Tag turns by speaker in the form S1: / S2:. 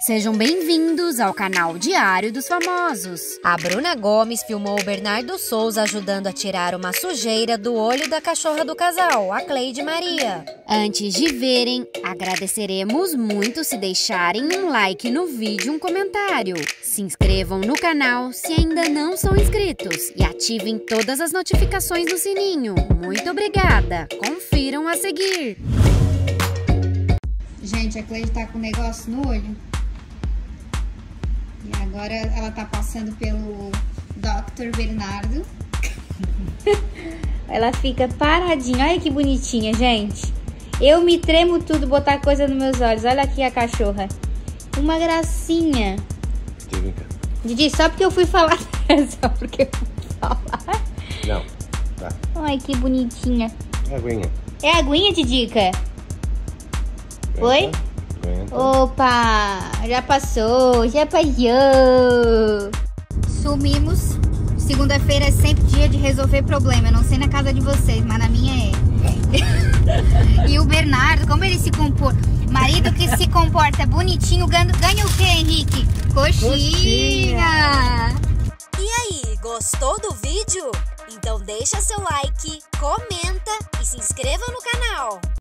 S1: Sejam bem-vindos ao canal Diário dos Famosos.
S2: A Bruna Gomes filmou o Bernardo Souza ajudando a tirar uma sujeira do olho da cachorra do casal, a Cleide Maria.
S1: Antes de verem, agradeceremos muito se deixarem um like no vídeo e um comentário. Se inscrevam no canal se ainda não são inscritos e ativem todas as notificações no sininho. Muito obrigada! Confiram a seguir.
S3: Gente, a Cleide tá com um negócio no olho. E agora ela tá passando pelo Dr. Bernardo.
S4: Ela fica paradinha. Olha que bonitinha, gente. Eu me tremo tudo botar coisa nos meus olhos. Olha aqui a cachorra. Uma gracinha. Didi, só porque eu fui falar. Só porque eu fui falar.
S5: Não, tá.
S4: Ai, que bonitinha.
S5: É aguinha.
S4: É aguinha, Didica? Oi? Opa, já passou.
S3: Sumimos. Segunda-feira é sempre dia de resolver problema. Eu não sei na casa de vocês, mas na minha é. E o Bernardo, como ele se comporta? Marido que se comporta bonitinho, ganha o quê, Henrique? Coxinha!
S2: E aí, gostou do vídeo? Então deixa seu like, comenta e se inscreva no canal.